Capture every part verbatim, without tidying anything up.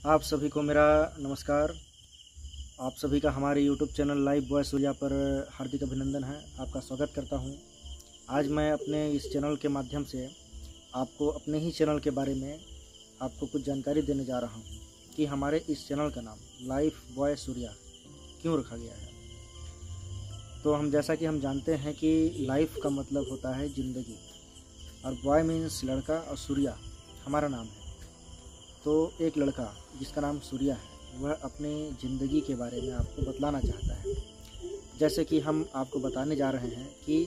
आप सभी को मेरा नमस्कार। आप सभी का हमारे YouTube channel live boy Surya पर हार्दिक अभिनंदन है। आपका स्वागत करता हूं। आज मैं अपने इस चैनल के माध्यम से आपको अपने ही चैनल के बारे में आपको कुछ जानकारी देने जा रहा हूं कि हमारे इस चैनल का नाम लाइव बॉय सूर्या क्यों रखा गया है। तो हम जैसा कि हम जानते हैं कि लाइफ का मतलब होता है ज़िंदगी, और बॉय मीन्स लड़का, और सूर्या हमारा नाम है। तो एक लड़का जिसका नाम सूर्या है वह अपने ज़िंदगी के बारे में आपको बतलाना चाहता है। जैसे कि हम आपको बताने जा रहे हैं कि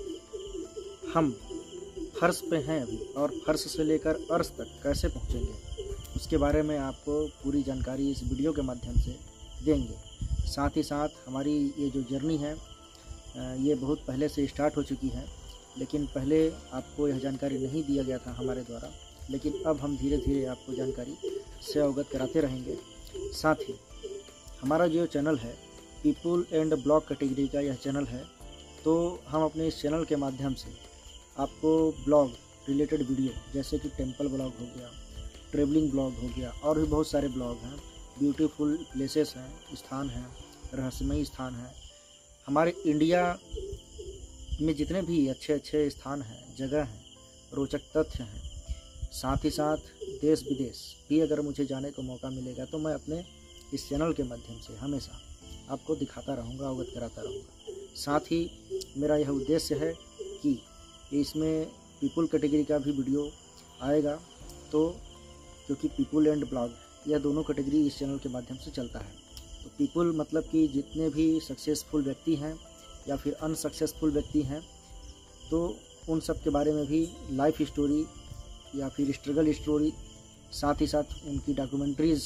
हम फर्श पे हैं अभी, और फर्श से लेकर अर्श तक कैसे पहुंचेंगे उसके बारे में आपको पूरी जानकारी इस वीडियो के माध्यम से देंगे। साथ ही साथ हमारी ये जो जर्नी है ये बहुत पहले से स्टार्ट हो चुकी है, लेकिन पहले आपको यह जानकारी नहीं दिया गया था हमारे द्वारा, लेकिन अब हम धीरे धीरे आपको जानकारी से अवगत कराते रहेंगे। साथ ही हमारा जो चैनल है पीपुल एंड ब्लॉग कैटेगरी का यह चैनल है, तो हम अपने इस चैनल के माध्यम से आपको ब्लॉग रिलेटेड वीडियो जैसे कि टेम्पल ब्लॉग हो गया, ट्रेवलिंग ब्लॉग हो गया, और भी बहुत सारे ब्लॉग हैं, ब्यूटीफुल प्लेसेस हैं, स्थान हैं, रहस्यमयी स्थान हैं। हमारे इंडिया में जितने भी अच्छे अच्छे स्थान हैं, जगह हैं, रोचक तथ्य हैं, साथ ही साथ देश विदेश भी अगर मुझे जाने को मौका मिलेगा तो मैं अपने इस चैनल के माध्यम से हमेशा आपको दिखाता रहूँगा, अवगत कराता रहूँगा। साथ ही मेरा यह उद्देश्य है कि इसमें पीपुल कैटेगरी का भी वीडियो आएगा, तो क्योंकि पीपुल एंड ब्लॉग यह दोनों कैटेगरी इस चैनल के माध्यम से चलता है। तो पीपुल मतलब कि जितने भी सक्सेसफुल व्यक्ति हैं या फिर अनसक्सेसफुल व्यक्ति हैं, तो उन सब के बारे में भी लाइफ स्टोरी या फिर स्ट्रगल स्टोरी, साथ ही साथ उनकी डॉक्यूमेंट्रीज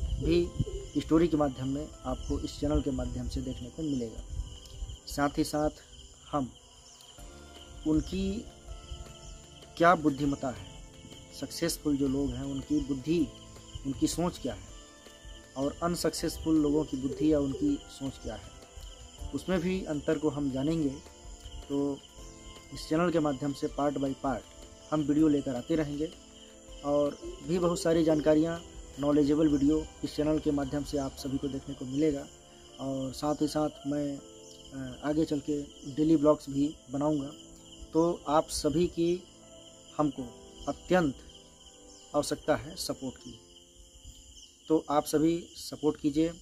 भी स्टोरी के माध्यम में आपको इस चैनल के माध्यम से देखने को मिलेगा। साथ ही साथ हम उनकी क्या बुद्धिमत्ता है, सक्सेसफुल जो लोग हैं उनकी बुद्धि, उनकी सोच क्या है, और अनसक्सेसफुल लोगों की बुद्धि या उनकी सोच क्या है, उसमें भी अंतर को हम जानेंगे। तो इस चैनल के माध्यम से पार्ट बाय पार्ट हम वीडियो लेकर आते रहेंगे, और भी बहुत सारी जानकारियाँ, नॉलेजेबल वीडियो इस चैनल के माध्यम से आप सभी को देखने को मिलेगा। और साथ ही साथ मैं आगे चल के डेली ब्लॉग्स भी बनाऊंगा। तो आप सभी की हमको अत्यंत आवश्यकता है सपोर्ट की, तो आप सभी सपोर्ट कीजिए,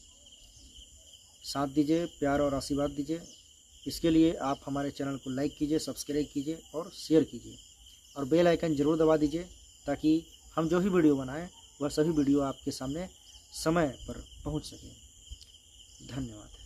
साथ दीजिए, प्यार और आशीर्वाद दीजिए। इसके लिए आप हमारे चैनल को लाइक कीजिए, सब्सक्राइब कीजिए और शेयर कीजिए, और बेल आइकन ज़रूर दबा दीजिए ताकि हम जो भी वीडियो बनाएं वह सभी वीडियो आपके सामने समय पर पहुंच सके। धन्यवाद।